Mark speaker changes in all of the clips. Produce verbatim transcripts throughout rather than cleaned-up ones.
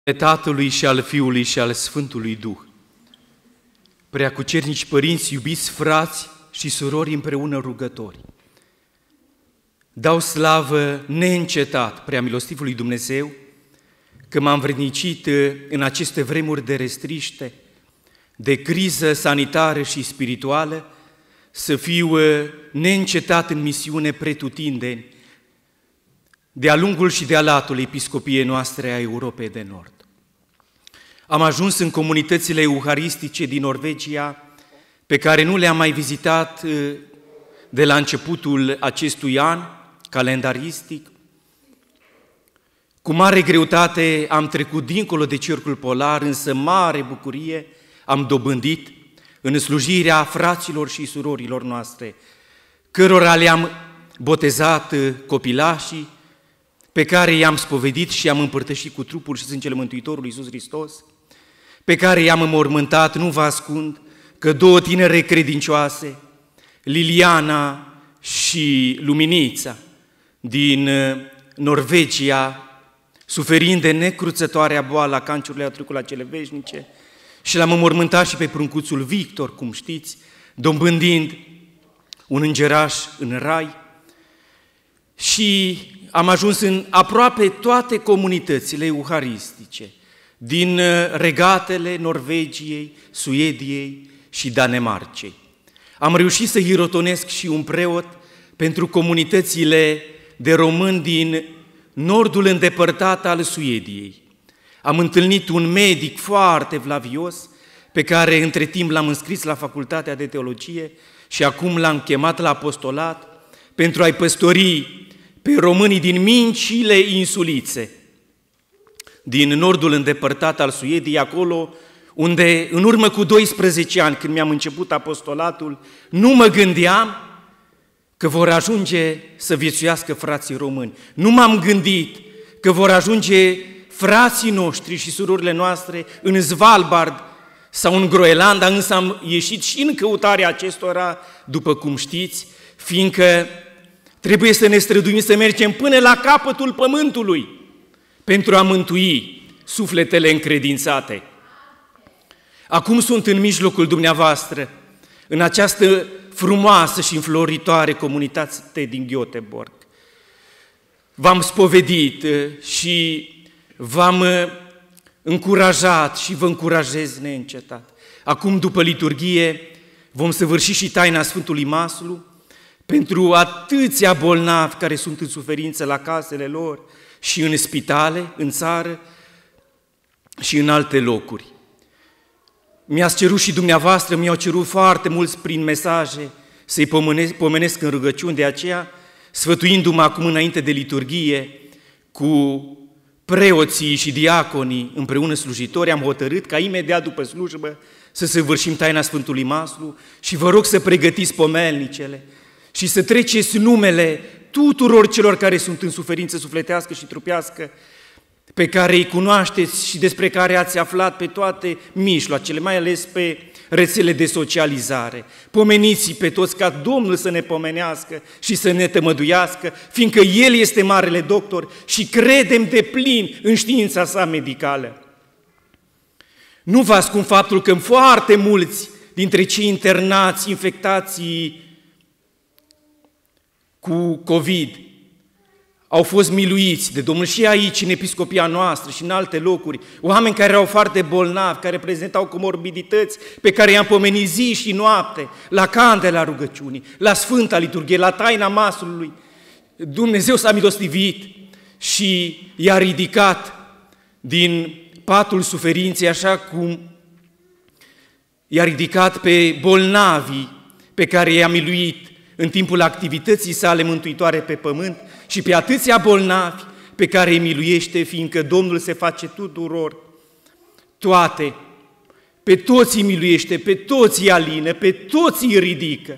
Speaker 1: Tatălui și al Fiului și al Sfântului Duh. Preacucernici părinți, iubiți frați și surori împreună rugători, dau slavă neîncetat preamilostivului Dumnezeu că m-am învrednicit în aceste vremuri de restriște, de criză sanitară și spirituală, să fiu neîncetat în misiune pretutindeni, de-a lungul și de-a latul episcopiei noastre a Europei de Nord. Am ajuns în comunitățile euharistice din Norvegia, pe care nu le-am mai vizitat de la începutul acestui an calendaristic. Cu mare greutate am trecut dincolo de cercul polar, însă mare bucurie am dobândit în slujirea fraților și surorilor noastre, cărora le-am botezat copilașii, pe care i-am spovedit și i-am împărtășit cu trupul și sângele Mântuitorului Iisus Hristos, pe care i-am înmormântat, nu vă ascund, că două tinere credincioase, Liliana și Luminița, din Norvegia, suferind de necruțătoarea boală a cancerului, a trecut la cele veșnice, și l-am înmormântat și pe pruncuțul Victor, cum știți, dobândind un îngeraș în rai. Și am ajuns în aproape toate comunitățile euharistice, din regatele Norvegiei, Suediei și Danemarcei. Am reușit să hirotonesc și un preot pentru comunitățile de români din nordul îndepărtat al Suediei. Am întâlnit un medic foarte vlavios, pe care între timp l-am înscris la Facultatea de Teologie și acum l-am chemat la apostolat pentru a-i păstori pe românii din micile insulițe, din nordul îndepărtat al Suediei, acolo unde în urmă cu doisprezece ani, când mi-am început apostolatul, nu mă gândeam că vor ajunge să viețuiască frații români. Nu m-am gândit că vor ajunge frații noștri și surorile noastre în Svalbard sau în Groenlanda, însă am ieșit și în căutarea acestora, după cum știți, fiindcă trebuie să ne străduim să mergem până la capătul pământului pentru a mântui sufletele încredințate. Acum sunt în mijlocul dumneavoastră, în această frumoasă și înfloritoare comunitate din Göteborg. V-am spovedit și v-am încurajat și vă încurajez neîncetat. Acum, după liturghie, vom săvârși și taina Sfântului Maslu pentru atâția bolnavi care sunt în suferință la casele lor și în spitale, în țară și în alte locuri. Mi-ați cerut și dumneavoastră, mi-au cerut foarte mulți prin mesaje să-i pomenesc, pomenesc în rugăciuni, de aceea, sfătuindu-mă acum înainte de liturghie cu preoții și diaconii împreună slujitori, am hotărât ca imediat după slujbă să săvârșim taina Sfântului Maslu și vă rog să pregătiți pomelnicele și să treceți numele tuturor celor care sunt în suferință sufletească și trupească, pe care îi cunoașteți și despre care ați aflat pe toate mijloacele, mai ales pe rețele de socializare. Pomeniți pe toți ca Domnul să ne pomenească și să ne tămăduiască, fiindcă El este marele doctor și credem de plin în știința sa medicală. Nu vă ascund faptul că foarte mulți dintre cei internați, infectații cu COVID, au fost miluiți de Domnul și aici, în episcopia noastră și în alte locuri, oameni care erau foarte bolnavi, care prezentau comorbidități, pe care i-am pomenit zi și noapte, la candela rugăciunii, la Sfânta Liturghie, la taina Masului. Dumnezeu s-a milostivit și i-a ridicat din patul suferinței, așa cum i-a ridicat pe bolnavii pe care i-a miluit în timpul activității sale mântuitoare pe pământ și pe atâția bolnavi pe care îi miluiește, fiindcă Domnul se face tuturor toate, pe toți îi miluiește, pe toți îi alină, pe toți îi ridică.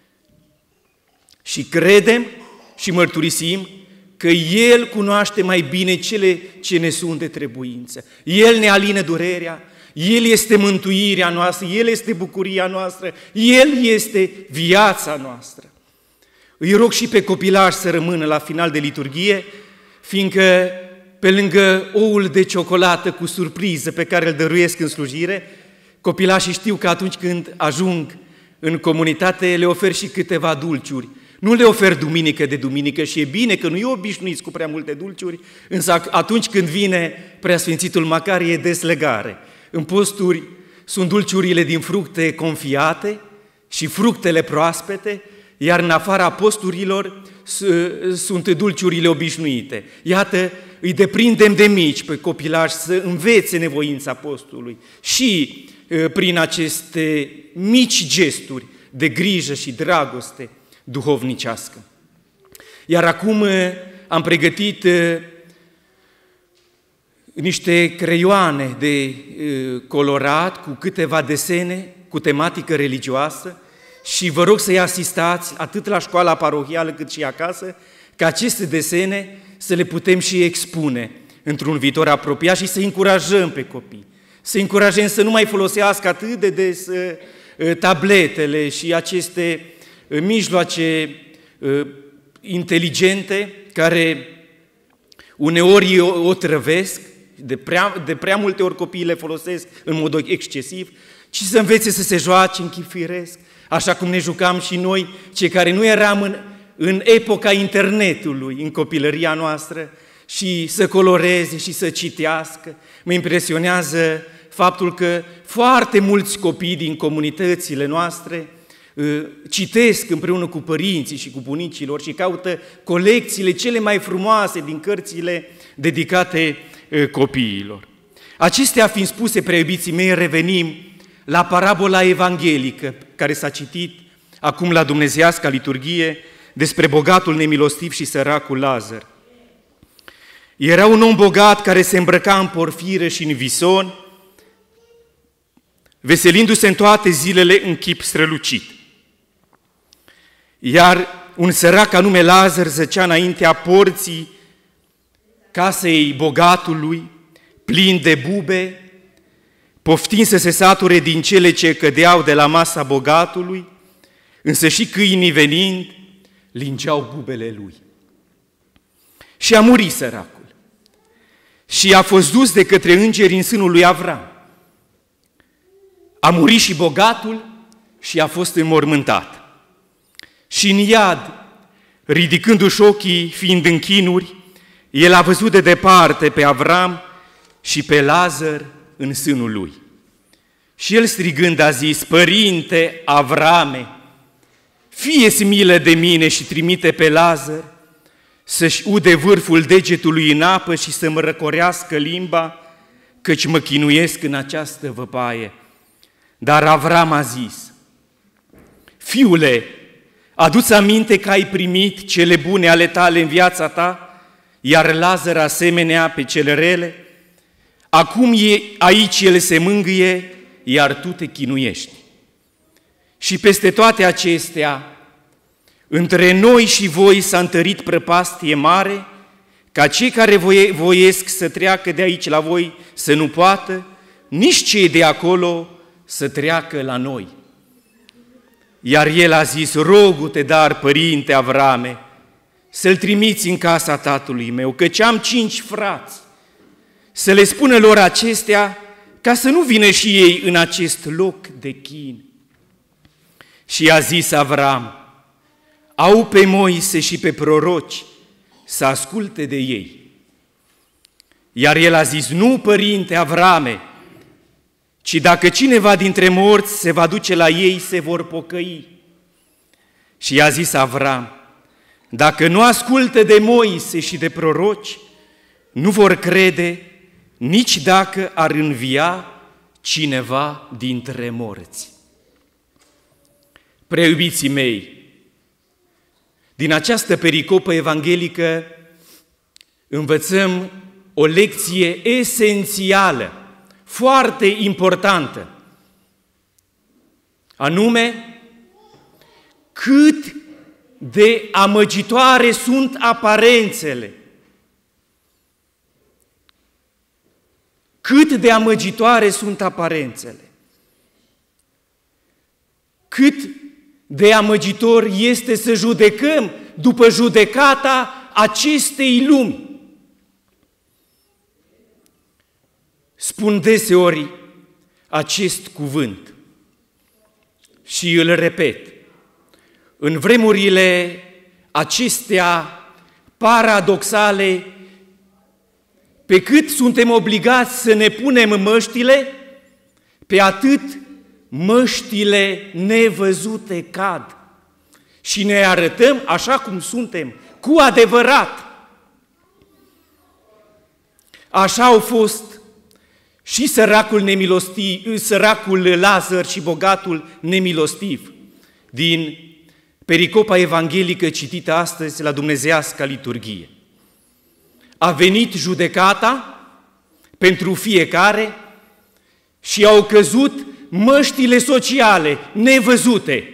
Speaker 1: Și credem și mărturisim că El cunoaște mai bine cele ce ne sunt de trebuință. El ne alină durerea, El este mântuirea noastră, El este bucuria noastră, El este viața noastră. Îi rog și pe copilași să rămână la final de liturghie, fiindcă pe lângă oul de ciocolată cu surpriză pe care îl dăruiesc în slujire, copilașii știu că atunci când ajung în comunitate le ofer și câteva dulciuri. Nu le ofer duminică de duminică și e bine că nu-i obișnuiți cu prea multe dulciuri, însă atunci când vine Preasfințitul Macarie e deslegare. În posturi sunt dulciurile din fructe confiate și fructele proaspete, iar în afara posturilor sunt dulciurile obișnuite. Iată, îi deprindem de mici pe copilași să învețe nevoința postului și prin aceste mici gesturi de grijă și dragoste duhovnicească. Iar acum am pregătit niște creioane de colorat cu câteva desene cu tematică religioasă și vă rog să-i asistați atât la școala parohială cât și acasă, ca aceste desene să le putem și expune într-un viitor apropiat și să încurajăm pe copii, să încurajăm să nu mai folosească atât de des tabletele și aceste mijloace inteligente care uneori o trăvesc, de prea, de prea multe ori copiii le folosesc în mod excesiv, ci să învețe să se joace în chip firesc, așa cum ne jucam și noi, cei care nu eram în, în epoca internetului, în copilăria noastră, și să coloreze și să citească. Mă impresionează faptul că foarte mulți copii din comunitățile noastre citesc împreună cu părinții și cu bunicilor și caută colecțiile cele mai frumoase din cărțile dedicate copiilor. Acestea fiind spuse, preiubiții mei, revenim la parabola evanghelică care s-a citit acum la dumnezeiasca liturghie despre bogatul nemilostiv și săracul Lazar. Era un om bogat care se îmbrăca în porfiră și în vison, veselindu-se în toate zilele în chip strălucit. Iar un sărac anume Lazar zăcea înaintea porții casei bogatului, plin de bube, poftind să se sature din cele ce cădeau de la masa bogatului, însă și câinii venind, lingeau bubele lui. Și a murit săracul și a fost dus de către îngeri în sânul lui Avram. A murit și bogatul și a fost înmormântat. Și în iad, ridicându-și ochii, fiind în chinuri, el a văzut de departe pe Avram și pe Lazar în sânul lui. Și el strigând a zis: Părinte Avrame, fie-ți milă de mine și trimite pe Lazar să-și ude vârful degetului în apă și să mă răcorească limba, căci mă chinuiesc în această văpaie. Dar Avram a zis: Fiule, adu-ți aminte că ai primit cele bune ale tale în viața ta, iar Lazar asemenea pe cele rele. Acum e aici el se mângâie, iar tu te chinuiești. Și peste toate acestea, între noi și voi s-a întărit prăpastie mare, ca cei care voie, voiesc să treacă de aici la voi să nu poată, nici cei de acolo să treacă la noi. Iar el a zis: Rogu-te, dar, părinte Avrame, să-l trimiți în casa tatălui meu, căci am cinci frați, să le spună lor acestea, ca să nu vină și ei în acest loc de chin. Și a zis Avram: Au pe Moise și pe proroci, să asculte de ei. Iar el a zis: Nu, părinte Avrame, ci dacă cineva dintre morți se va duce la ei, se vor pocăi. Și i-a zis Avram: Dacă nu ascultă de Moise și de proroci, nu vor crede nici dacă ar învia cineva dintre morți. Preiubiții mei, din această pericopă evanghelică învățăm o lecție esențială, foarte importantă, anume cât de amăgitoare sunt aparențele, cât de amăgitoare sunt aparențele, cât de amăgitor este să judecăm după judecata acestei lumi. spun deseori acest cuvânt și îl repet. În vremurile acestea paradoxale, pe cât suntem obligați să ne punem măștile, pe atât măștile nevăzute cad și ne arătăm așa cum suntem, cu adevărat. Așa au fost și săracul, nemilostiv, săracul Lazar și bogatul nemilostiv din pericopa evanghelică citită astăzi la dumnezeiasca liturghie. A venit judecata pentru fiecare și au căzut măștile sociale nevăzute.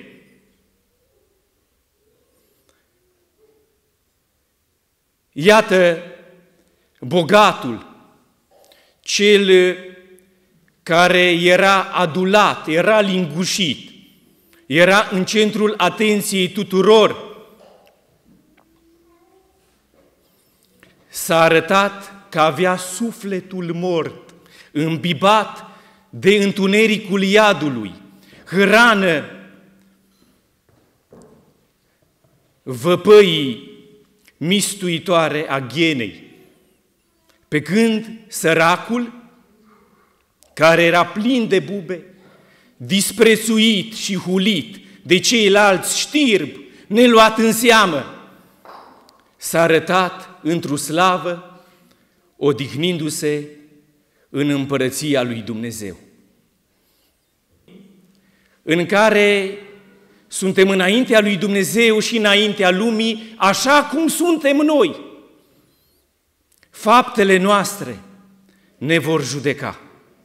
Speaker 1: Iată, bogatul, cel care era adulat, era lingușit, era în centrul atenției tuturor, s-a arătat că avea sufletul mort, îmbibat de întunericul iadului, hrană văpăii mistuitoare a ghenei, pe când săracul, care era plin de bube, disprețuit și hulit de ceilalți știrb, neluat în seamă, s-a arătat într-o slavă, odihnindu-se în împărăția lui Dumnezeu, în care suntem înaintea lui Dumnezeu și înaintea lumii, așa cum suntem noi. Faptele noastre ne vor judeca.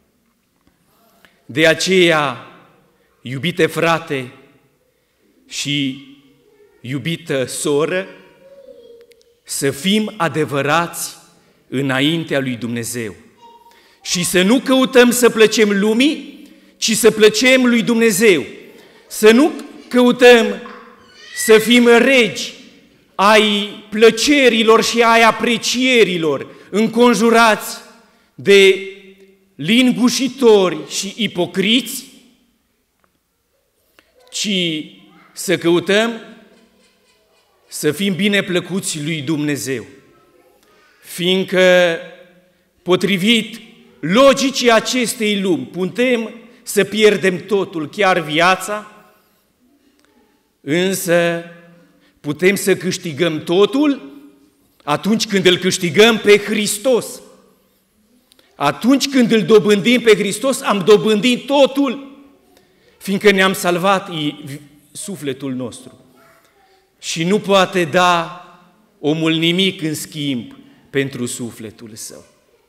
Speaker 1: De aceea, iubite frate și iubită soră, să fim adevărați înaintea lui Dumnezeu și să nu căutăm să plăcem lumii, ci să plăcem lui Dumnezeu. Să nu căutăm să fim regi ai plăcerilor și ai aprecierilor, înconjurați de lingușitori și ipocriți, ci să căutăm să fim bine plăcuți lui Dumnezeu, fiindcă, potrivit logicii acestei lumi, putem să pierdem totul, chiar viața, însă putem să câștigăm totul atunci când îl câștigăm pe Hristos. Atunci când îl dobândim pe Hristos, am dobândit totul, fiindcă ne-am salvat sufletul nostru. Și nu poate da omul nimic în schimb pentru sufletul său.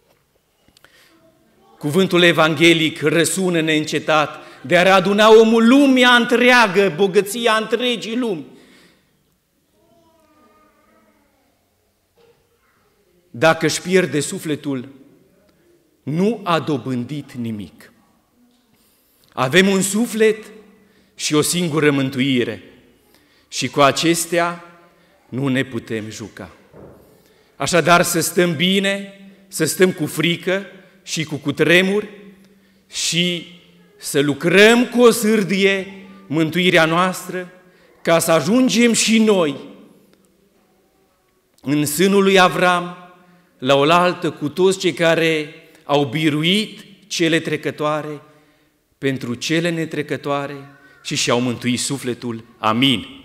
Speaker 1: Cuvântul evanghelic răsună neîncetat de a aduna omul lumea întreagă, bogăția întregii lumi. Dacă își pierde sufletul, nu a dobândit nimic. Avem un suflet și o singură mântuire și cu acestea nu ne putem juca. Așadar să stăm bine, să stăm cu frică și cu cutremur și să lucrăm cu o sârdie mântuirea noastră ca să ajungem și noi în sânul lui Avram, la oaltă cu toți cei care au biruit cele trecătoare pentru cele netrecătoare și și-au mântuit sufletul. Amin.